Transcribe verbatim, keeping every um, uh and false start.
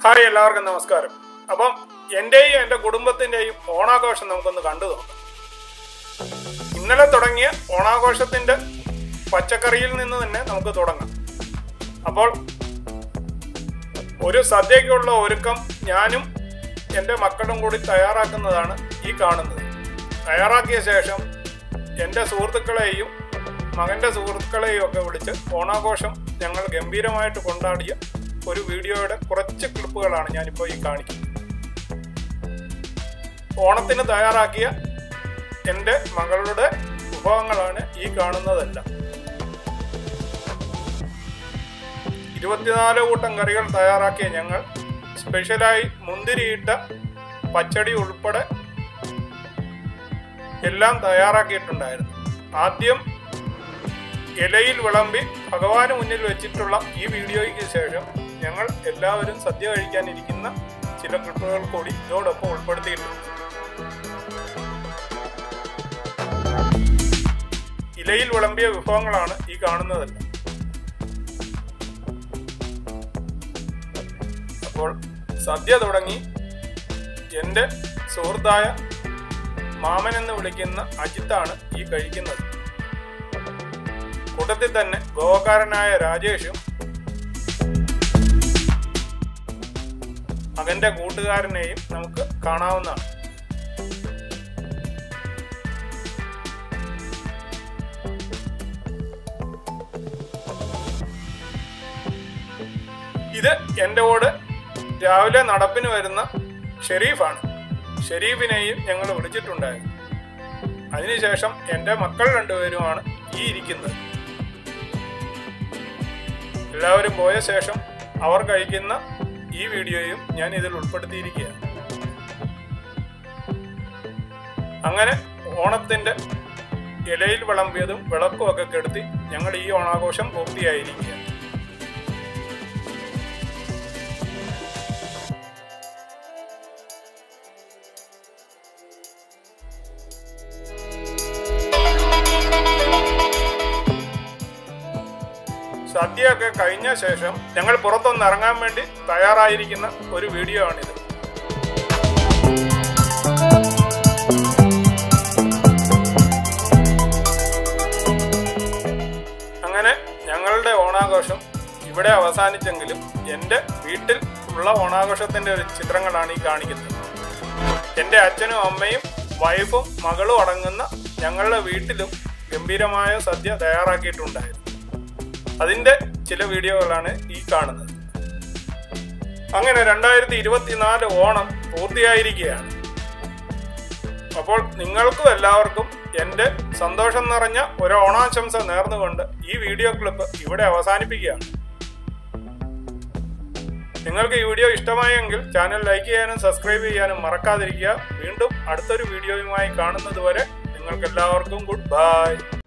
Hi, എല്ലാവർക്കും നമസ്കാരം. അപ്പം എൻ്റെയും എൻ്റെ കുടുംബത്തിൻ്റെയും ഓണാഘോഷം നമുക്കൊന്ന് കണ്ടു നോക്കാം. ഇന്നലെ തുടങ്ങിയ ഓണാഘോഷത്തിൻ്റെ പച്ചക്കറിയിൽ നിന്ന് തന്നെ നമുക്ക് തുടങ്ങാം. അപ്പോൾ ഒരു സദ്യക്കുള്ള ഒരുക്കം ഞാനും എൻ്റെ മക്കളും കൂടി തയ്യാറാക്കുന്നതാണ് ഈ കാണുന്നത്. തയ്യാറാക്കിയ ശേഷം എൻ്റെ സുഹൃത്തുക്കളെയും മകൻ്റെ സുഹൃത്തുക്കളെയും ഒക്കെ വിളിച്ച് ഓണാഘോഷം ഞങ്ങൾ ഗംഭീരമായിട്ട് കൊണ്ടാടിയ ഒരു വീഡിയോയുടെ കുറച്ച് ക്ലിപ്പുകളാണ് ഞാനിപ്പോൾ ഈ കാണിക്കുന്നത്. ഓണത്തിന് തയ്യാറാക്കിയ എൻ്റെ മകളുടെ വിഭവങ്ങളാണ് ഈ കാണുന്നതെല്ലാം. ഇരുപത്തിനാല് കൂട്ടം കറികൾ തയ്യാറാക്കിയ ഞങ്ങൾ സ്പെഷ്യലായി മുന്തിരിയിട്ട പച്ചടി ഉൾപ്പെടെ എല്ലാം തയ്യാറാക്കിയിട്ടുണ്ടായിരുന്നു. ആദ്യം ഇലയിൽ വിളമ്പി ഭഗവാന് മുന്നിൽ വെച്ചിട്ടുള്ള ഈ വീഡിയോയ്ക്ക് ശേഷം ഞങ്ങൾ എല്ലാവരും സദ്യ കഴിക്കാനിരിക്കുന്ന ചില ക്ലിപ്പുകൾ കൂടി ഇതോടൊപ്പം ഉൾപ്പെടുത്തിയിട്ടുണ്ട്. ഇലയിൽ വിളമ്പിയ വിഭവങ്ങളാണ് ഈ കാണുന്നതെല്ലാം. അപ്പോൾ സദ്യ തുടങ്ങി എൻ്റെ സുഹൃത്തായ മാമൻ എന്ന് വിളിക്കുന്ന അജിത്താണ് ഈ കഴിക്കുന്നത്. കൂട്ടത്തിൽ തന്നെ ഗോവക്കാരനായ രാജേഷും മകന്റെ കൂട്ടുകാരനെയും നമുക്ക് കാണാവുന്നതാണ്. ഇത് എൻ്റെ കൂടെ രാവിലെ നടപ്പിന് വരുന്ന ഷെരീഫാണ്. ഷെരീഫിനെയും ഞങ്ങൾ വിളിച്ചിട്ടുണ്ടായിരുന്നു. അതിനുശേഷം എൻ്റെ മക്കൾ രണ്ടുപേരുമാണ് ഈ ഇരിക്കുന്നത്. എല്ലാവരും പോയ ശേഷം അവർ കഴിക്കുന്ന ഈ വീഡിയോയും ഞാൻ ഇതിൽ ഉൾപ്പെടുത്തിയിരിക്കുകയാണ്. അങ്ങനെ ഓണത്തിൻ്റെ ഇലയിൽ വിളമ്പിയതും വിളക്കും ഒക്കെ കെടുത്തി ഞങ്ങൾ ഈ ഓണാഘോഷം പൂർത്തിയായിരിക്കുകയാണ്. സദ്യയൊക്കെ കഴിഞ്ഞ ശേഷം ഞങ്ങൾ പുറത്തൊന്ന് ഇറങ്ങാൻ വേണ്ടി തയ്യാറായിരിക്കുന്ന ഒരു വീഡിയോ ആണിത്. അങ്ങനെ ഞങ്ങളുടെ ഓണാഘോഷം ഇവിടെ അവസാനിച്ചെങ്കിലും എൻ്റെ വീട്ടിൽ ഉള്ള ഓണാഘോഷത്തിൻ്റെ ഒരു ചിത്രങ്ങളാണ് ഈ കാണിക്കുന്നത്. എൻ്റെ അച്ഛനും അമ്മയും വൈഫും മകളും അടങ്ങുന്ന ഞങ്ങളുടെ വീട്ടിലും ഗംഭീരമായ സദ്യ തയ്യാറാക്കിയിട്ടുണ്ടായിരുന്നു. അതിൻ്റെ ചില വീഡിയോകളാണ് ഈ കാണുന്നത്. അങ്ങനെ രണ്ടായിരത്തി ഇരുപത്തിനാല് ഓണം പൂർത്തിയായിരിക്കുകയാണ്. അപ്പോൾ നിങ്ങൾക്കും എല്ലാവർക്കും എൻ്റെ സന്തോഷം നിറഞ്ഞ ഒരു ഓണാശംസ നേർന്നുകൊണ്ട് ഈ വീഡിയോ ക്ലിപ്പ് ഇവിടെ അവസാനിപ്പിക്കുകയാണ്. നിങ്ങൾക്ക് ഈ വീഡിയോ ഇഷ്ടമായെങ്കിൽ ചാനൽ ലൈക്ക് ചെയ്യാനും സബ്സ്ക്രൈബ് ചെയ്യാനും മറക്കാതിരിക്കുക. വീണ്ടും അടുത്തൊരു വീഡിയോയുമായി കാണുന്നത് വരെ നിങ്ങൾക്ക് എല്ലാവർക്കും ഗുഡ് ബൈ.